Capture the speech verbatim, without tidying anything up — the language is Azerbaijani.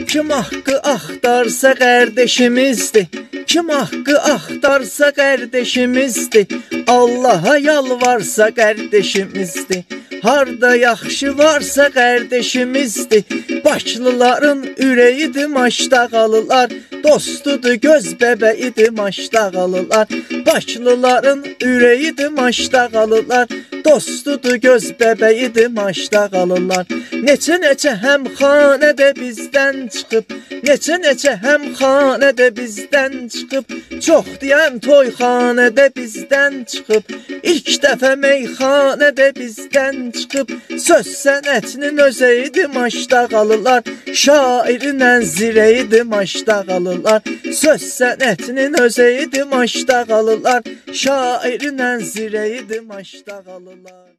Kim haqqı axtarsa qardeşimizdir. Kim haqqı axtarsa qardeşimizdir. Allaha yalvarsa qardeşimizdir. Harda yaxşı varsa qardeşimizdir. Baklıların ürəyidir Maşdağalılar. Dostudur göz bəbəyidir Maşdağalılar. Baklıların ürəyidir Maşdağalılar. Dostudur göz bəbəyidir Maşdağalılar. Neçə-neçə həmxanədə bizdən çıxıb, neçə-neçə həmxanədə bizdən çıxıb, çox deyən toyxanədə bizdən çıxıb, ilk dəfə meyxanədə bizdən çıxıb, söz sənətinin özəyidir Maşdağalılar, şairinlə zirəyidir Maşdağalılar, söz sənətinin özəyidir Maşdağalılar, şairinlə zirəyidir Maşdağalılar.